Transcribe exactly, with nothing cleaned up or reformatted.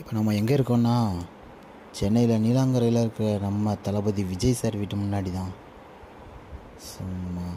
இப்போ நம்ம எங்கே இருக்கோம்னா சென்னையில் நீலாங்கரையில் இருக்கிற நம்ம தளபதி விஜய் சார் வீட்டு முன்னாடி தான். சும்மா